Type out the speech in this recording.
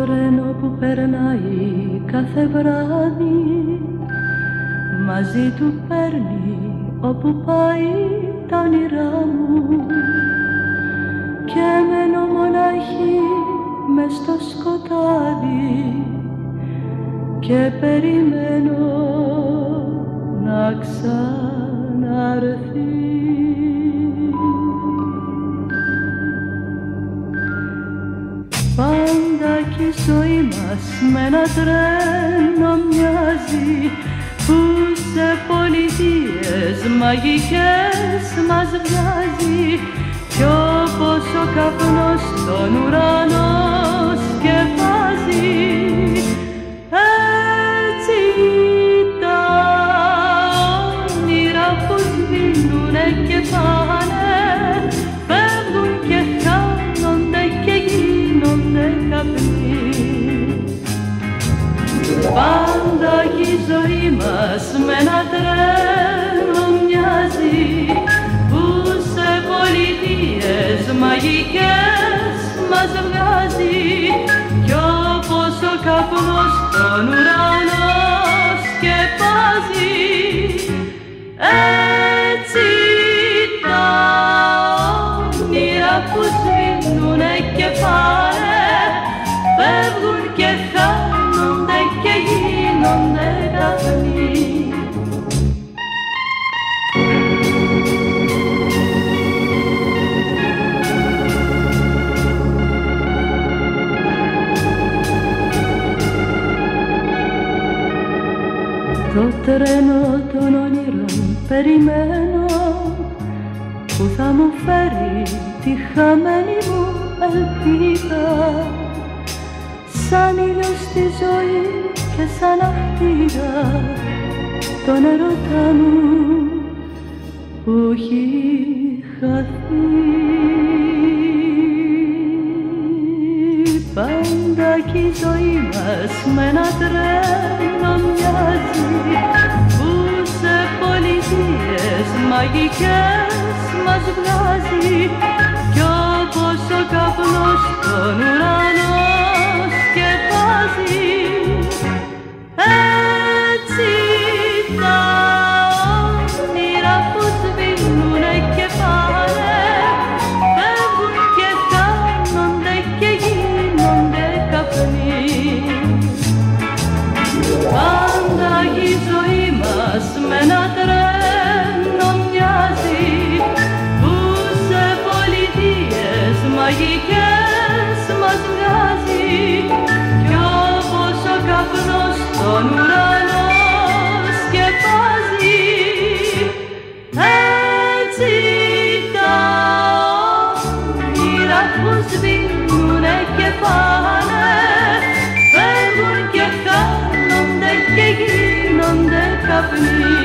τρένο που περνάει κάθε βράδυ μαζί του παίρνει όπου πάει τα όνειρά μου και μένω μοναχή μες στο σκοτάδι και περιμένω να ξαναρθεί. Πάντα κι η ζωή μας με ένα τρένο μοιάζει που σε πολιτείες μαγικές μας βγάζει κι όπως ο καπνός στον ουρανό σκεπάζει έτσι τα όνειρα που σβήνουνε και πάνε φεύγουν και χάνονται και γίνονται καπνοί. Πάντα κι η ζωή μας με ένα τρένο μοιάζει που σε πολιτείες μαγικές μας βγάζει κι όπως ο καπνός στον ουρανό σκεπάζει έτσι τα όνειρα που σβήνουνε και πάνε φεύγουν και χάνονται και γίνονται καπνοί. Το τρένο των όνειρων περιμένω που θα μου φέρει τη χαμένη μου ελπίδα σαν ήλιος στη ζωή και σαν αχτίδα τον ερωτά μου που έχει χαθεί. Πάντα κι η ζωή μας με ένα τρένο μοιάζει που σε πολιτείες μαγικές μας βγάζει κι όπως ο καπνός στον ουρανό σκεπάζει έτσι τα όνειρα που σβήνουνε και πάνε φεύγουν και χάνονται και γίνονται καπνοί. Πάντα η ζωή μας με ένα τρένο μοιάζει που σε πολιτείες μαγικές μας βγάζει κι όπως ο καπνός στον ουρανό σκεπάζει έτσι τα όνειρα που σβήνουνε και πάνε φεύγουν και χάνονται και γίνονται καπνοί.